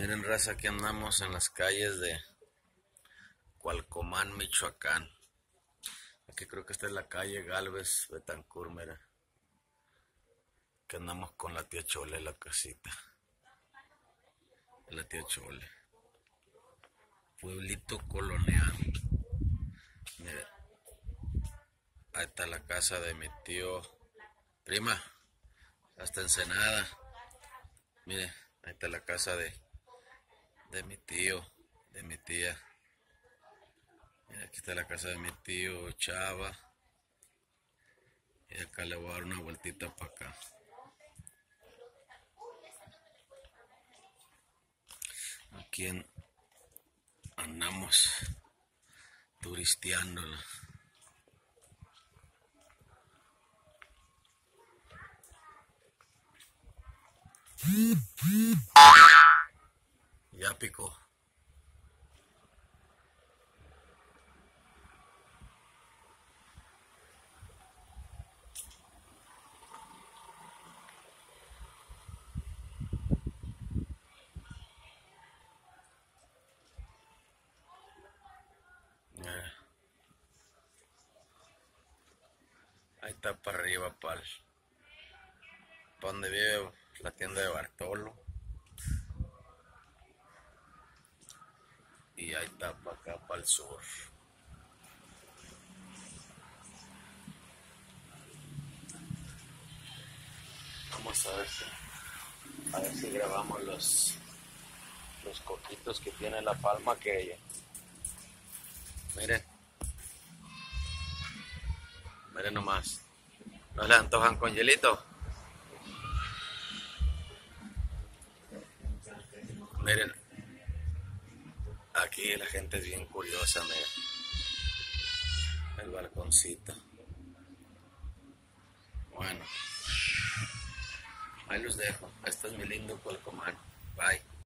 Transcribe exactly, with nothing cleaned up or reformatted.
Miren, raza, aquí andamos en las calles de Cualcomán, Michoacán. Aquí creo que esta es la calle Galvez Betancur, mira. Que andamos con la tía Chole en la casita. La tía Chole. Pueblito colonial. Mira. Ahí está la casa de mi tío. Prima. Hasta Ensenada. Mire, ahí está la casa de, de mi tío, de mi tía. Mira, aquí está la casa de mi tío Chava. Y acá le voy a dar una vueltita para acá. Aquí en, andamos turisteándola. Ya picó. Mira. Ahí está para arriba, para donde vive la tienda de Bartolo. Y ahí está para acá, para el sur. Vamos a ver si, a ver si grabamos los, los coquitos que tiene la palma que ella. Miren. Miren nomás. ¿No le antojan con hielito? Miren. Aquí la gente es bien curiosa, miren. El balconcito. Bueno. Ahí los dejo. Este es mi lindo Cualcomán. Bye.